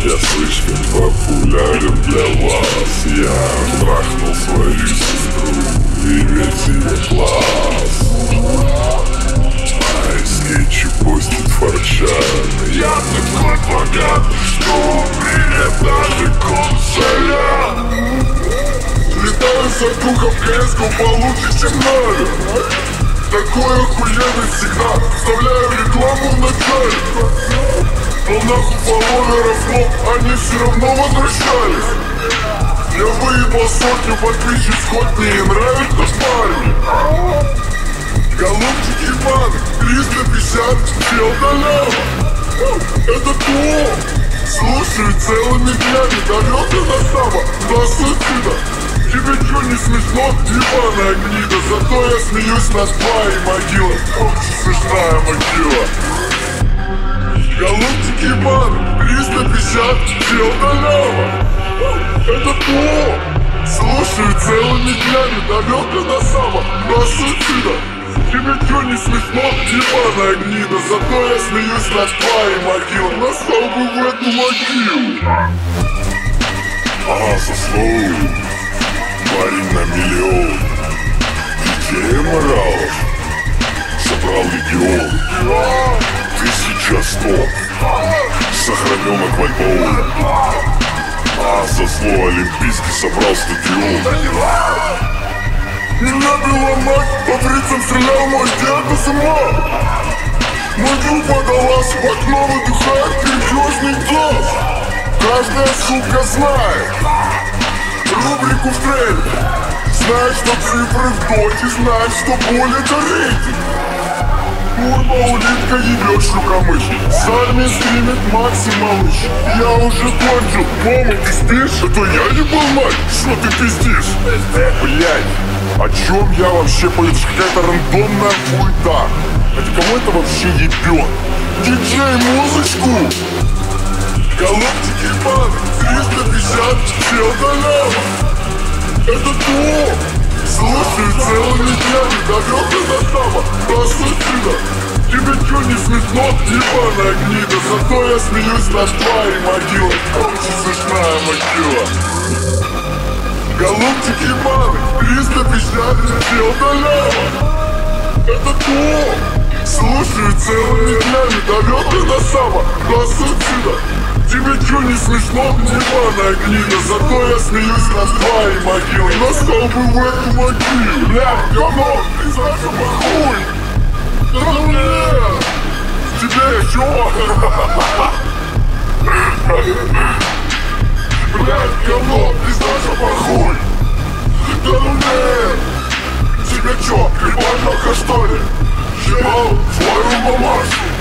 Я слишком популярен для вас. Я трахнул свою сестру и весь ее класс. Скетчи постит форчан. Я такой богатый, что у меня даже консоля. Летаю с артухом в КС-ку получше, чем надо. Такой охуенный сигнал, вставляю рекламу в начале. Но нахуй фолловеров лоб, они все равно возвращались. Я выебал сотню подписчиц, хоть мне и нравятся парни. Голубчик ебаный, 350 чел долява. Это то. Слушаю целыми днями, довел ты до саба, до сюда. Тебе чё не смешно, ебаная гнида? Зато я смеюсь над твоей могилой. Очень смешная могила. Голубчик ебаный, 350 чел долява. Это то. Слушаю целыми днями, довел ты до саба, до сюда. Тебе чё не смешно, ебаная гнида? Зато я смеюсь над твоей могилой. Настал бы в эту могилу. Ага, со словом. Парень на миллион. Детей моралов собрал легион. 1100 сохраненок в альбоме. А со зло олимпийский собрал стадион. Меня била мать, по фрицам стрелял мой дед с ума. Мой друг подалась в окно, выдыхает перекрестный глаз. Каждая сука знает рубрику в тренде. Знает, что цифры в доте, знает, что боль это рейтинг. Турбо улитка ебет шукомыш. С армией стримит Максималыч. Я уже кончил, мама, ты спишь? Это я ебал мать, что ты пиздишь? Блять, о чем я вообще пою? Это какая-то рандомная хуйта. Это кому это вообще ебет? Диджей, музычку! Голубчик ебаный, 350 чел долява. Это то. Слушаю целыми днями, довел ты до саба, до сюда. Тебе чё не смешно, ебаная гнида? Зато я смеюсь над твоей могилой. Очень смешная могила. Голубчик ебаный, 350 чел долява. Это то. Слушаю целыми днями, довел ты до саба, до сюда. Тебе чё не смешно, ебаная гнида? Зато я смеюсь над твоей могилой. Настал бы в эту могилу. Блядь, говно, ты знаешь, похуй. Да ну нет, тебе чё? Блядь, говно, ты знаешь, похуй. Да ну нет, тебе чё, ебанка что ли? Ебал твою мамашу.